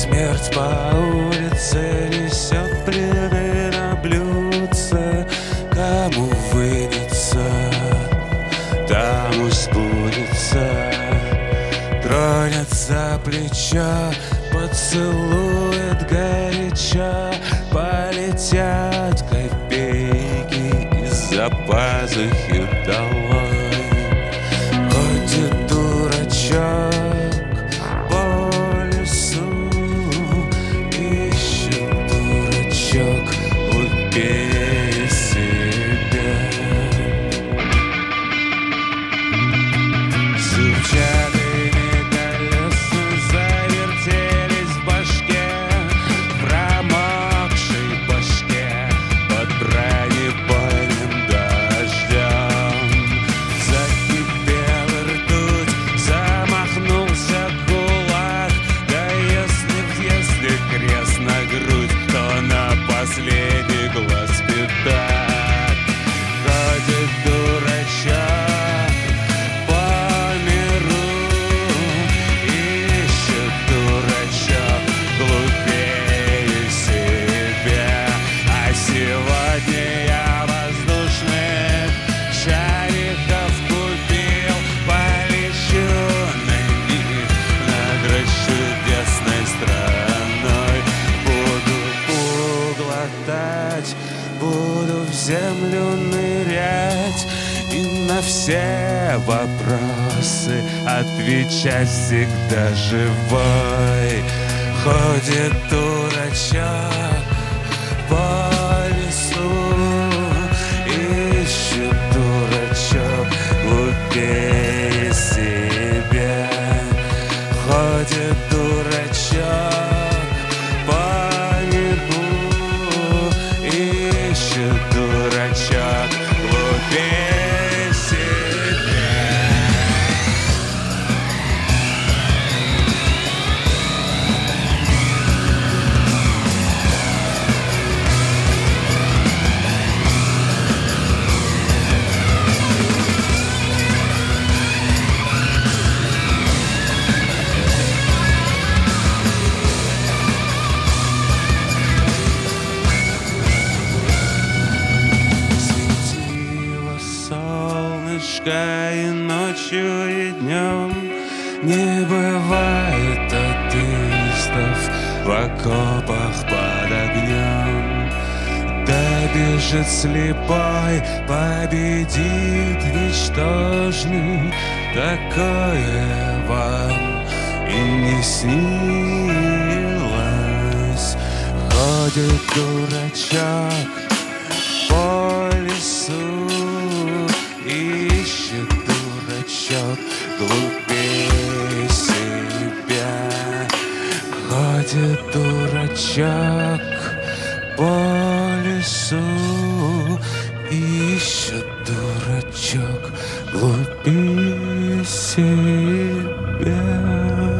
Смерть по улице несет блины на блюдце. Кому вынется, тому сбудется. Тронет за плечо, поцелует горячо. Полетят копейки из-за пазухи долой. Ходит дурачок по лесу, ищет дурачок глупее себя. Зубчатыми колеса завертелись в башке, в промокшей башке под бронебойным дождем. Закипела ртуть, замахнулся кулак. Да если крест на грудь, то на последний глаз пятак. Ходит дурачок по миру, ищет дурачок глупее себя. А сегодня я воздушных шариков купил. Полечу на них над расчудесной страной. Буду глотать, буду в землю нырять и на все вопросы отвечать всегда живой. Ходит дурачок по лесу, ищет дурачок глупее себя. Ходит дурачок по небу, ищет дурачок глупее себя. Светило солнышко и ночью, и днем. Не бывает атеистов в окопах под огнем. Добежит слепой, победит ничтожный. Такое вам и не снилось. Ходит дурачок по лесу, ищет дурачок глупее себя. Ходит дурачок по лесу, ищет дурачок глупее себя.